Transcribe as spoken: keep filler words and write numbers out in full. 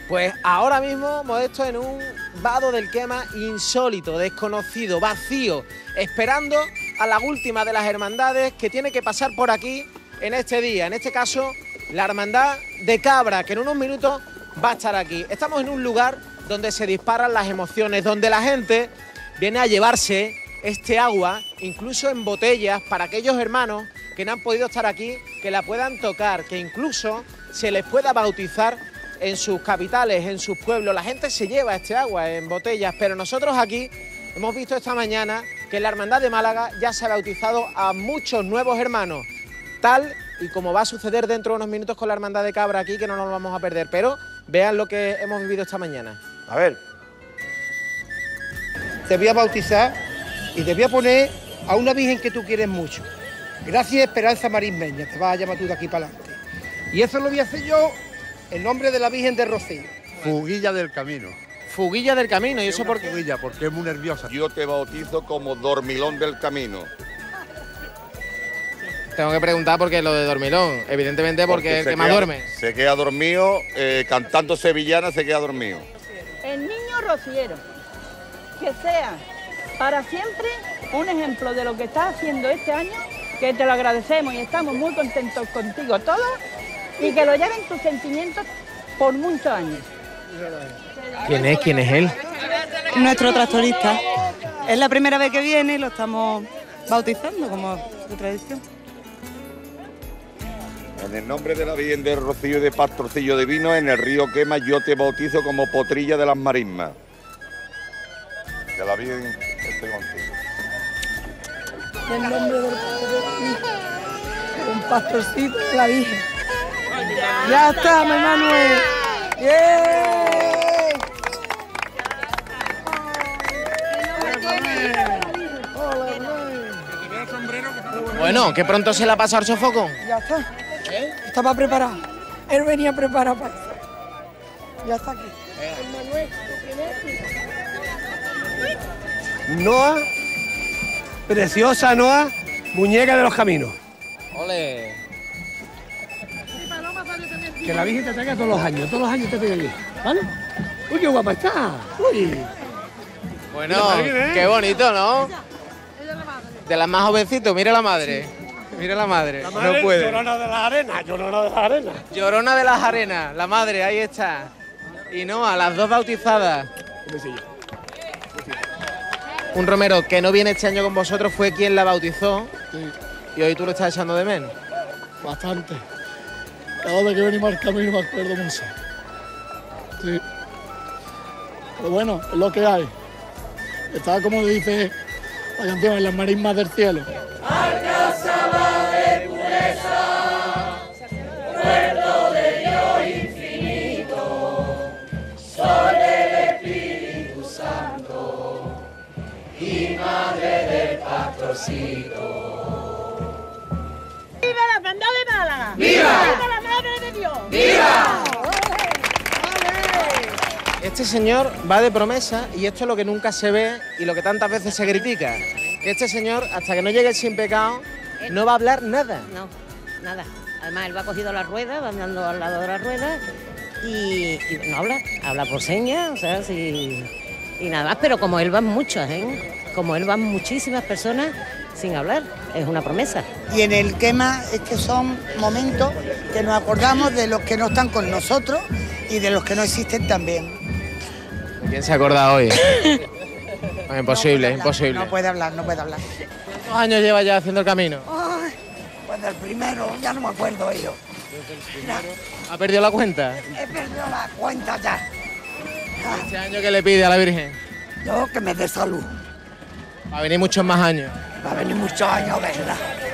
Pues ahora mismo, Modesto, en un vado del Quema insólito, desconocido, vacío, esperando a la última de las hermandades que tiene que pasar por aquí en este día. En este caso, la hermandad de Cabra, que en unos minutos va a estar aquí. Estamos en un lugar donde se disparan las emociones, donde la gente viene a llevarse este agua, incluso en botellas, para aquellos hermanos que no han podido estar aquí, que la puedan tocar, que incluso se les pueda bautizar en sus capitales, en sus pueblos. La gente se lleva este agua en botellas, pero nosotros aquí hemos visto esta mañana que la Hermandad de Málaga ya se ha bautizado a muchos nuevos hermanos, tal y como va a suceder dentro de unos minutos con la Hermandad de Cabra aquí, que no nos vamos a perder. Pero vean lo que hemos vivido esta mañana. A ver, te voy a bautizar y te voy a poner a una virgen que tú quieres mucho. Gracias, Esperanza Marismeña, te vas a llamar tú de aquí para adelante. Y eso lo voy a hacer yo en nombre de la Virgen de Rocío. Fuguilla del Camino. Fuguilla del Camino, ¿y eso por qué? Fuguilla, porque es muy nerviosa. Yo te bautizo como Dormilón del Camino. Tengo que preguntar por qué lo de Dormilón. Evidentemente porque, porque es el que más duerme. Se queda dormido, eh, cantando sevillana se queda dormido. El niño rociero, que sea para siempre un ejemplo de lo que estás haciendo este año, que te lo agradecemos y estamos muy contentos contigo todos, y que lo lleven tus sentimientos por muchos años. ¿Quién es? ¿Quién es él? Nuestro tractorista. Es la primera vez que viene y lo estamos bautizando como de tradición. En el nombre de la Virgen de Rocío y de Pastorcillo de Vino, en el río Quema, yo te bautizo como Potrilla de las Marismas. Que la Virgen esté contigo. En nombre del Padre, un pastorcito de la Virgen. Ya está, mi Manuel. ¡Yeah! Bueno, que pronto se la pasa al sofocón. Ya está. ¿Eh? Estaba preparado. Él venía preparado para eso. Ya está aquí. Noa, preciosa Noa, muñeca de los caminos. Ole. Que la Virgen te traiga todos los años, todos los años te traiga aquí, ¿vale? Uy, qué guapa está. Uy. Bueno, qué bonito, ¿no? De las más jovencitos, mira la madre. Mira la madre. La madre no puede. Llorona de las arenas, llorona de las arenas. Llorona de las arenas, la madre, ahí está. Y no, a las dos bautizadas. Un romero que no viene este año con vosotros fue quien la bautizó. Sí. Y hoy tú lo estás echando de menos. Bastante. Cada vez que venimos al camino me acuerdo mucho. Sí. Pero bueno, es lo que hay. Está como dice la canción, en las marismas del cielo. Alcázaba de pureza, puerto de Dios infinito, sol del Espíritu Santo y madre del pastorcito. ¡Viva la Hermandad de Málaga! ¡Viva! ¡Viva la Madre de Dios! ¡Viva! Este señor va de promesa y esto es lo que nunca se ve y lo que tantas veces se critica. Que este señor, hasta que no llegue el sin pecado, no va a hablar nada. No, nada. Además, él va cogido a la rueda, va andando al lado de la rueda y, y no habla, habla por señas, o sea, sí, y nada más. Pero como él van muchas, ¿eh? Como él van muchísimas personas sin hablar, es una promesa. Y en el Quema es que son momentos que nos acordamos de los que no están con nosotros y de los que no existen también. ¿Quién se acuerda hoy? No, imposible, no imposible. No puede hablar, no puede hablar. ¿Cuántos años lleva ya haciendo el camino? Ay, pues del primero, ya no me acuerdo yo. ¿Ha perdido la cuenta? He perdido la cuenta ya. ¿Este año qué le pide a la Virgen? Yo que me dé salud. Va a venir muchos más años. Va a venir muchos años, ¿verdad?